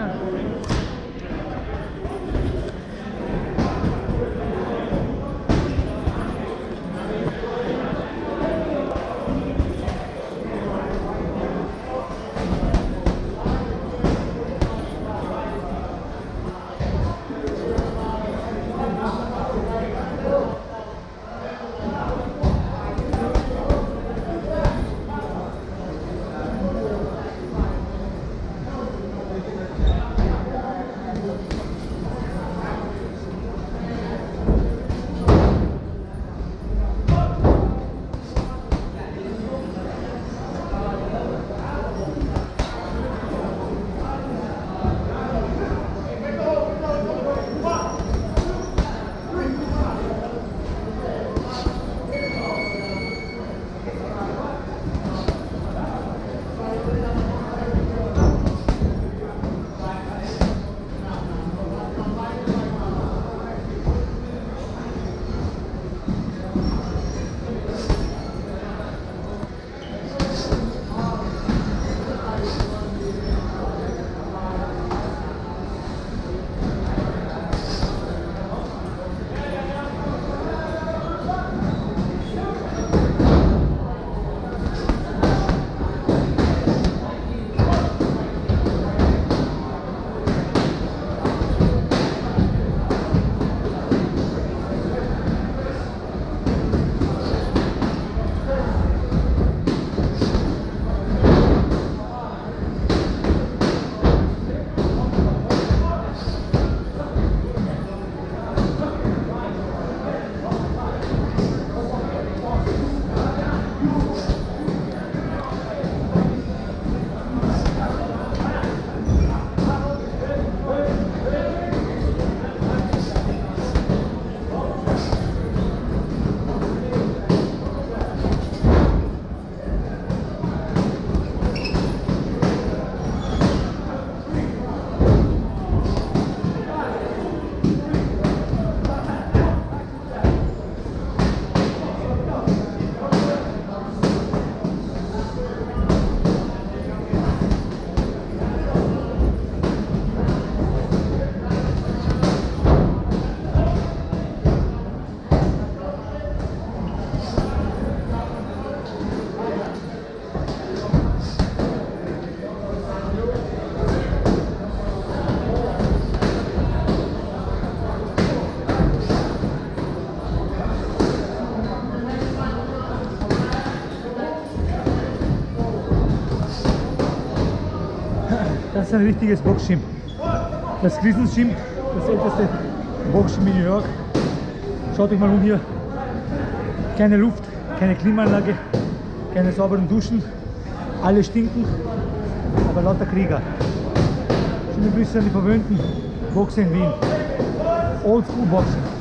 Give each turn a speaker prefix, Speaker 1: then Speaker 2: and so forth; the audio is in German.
Speaker 1: Das ist ein richtiges Boxgym. Das Gleasons Gym, das älteste Boxgym in New York. Schaut euch mal um hier. Keine Luft, keine Klimaanlage, keine sauberen Duschen. Alle stinken, aber lauter Krieger. Schöne Grüße an die verwöhnten Boxer in Wien. Oldschool Boxen.